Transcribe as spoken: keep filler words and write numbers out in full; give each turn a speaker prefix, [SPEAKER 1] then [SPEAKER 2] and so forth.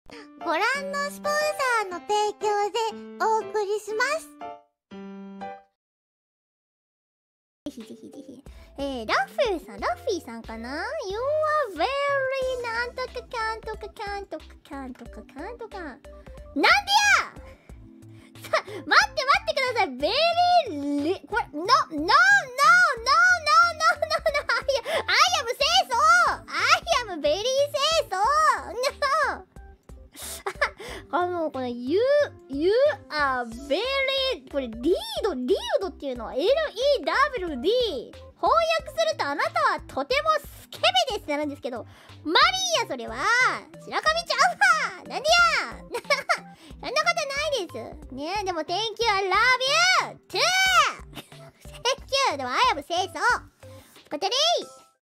[SPEAKER 1] ご覧のスポンサーの提供でお送りします。ぜひぜひぜひ。えー、ラッフィーさん、ラッフィーさんかな？ You are very なんとかかんとかかんとかかんとかかんとか。なんでや！さ、待って待ってください。very り、これ、no, no, no, no, no, no, no, no, I am 清楚 I am very 清楚 No! あの、これ、you, you are very これ、リード、リードっていうのは エルイーダブリューディー 翻訳するとあなたはとてもスケベですってなるんですけど、マリーやそれは白神ちゃうわなんでやそんなことないですね。でも Thank you, I love you too! Thank you! でも I am 清楚こてりー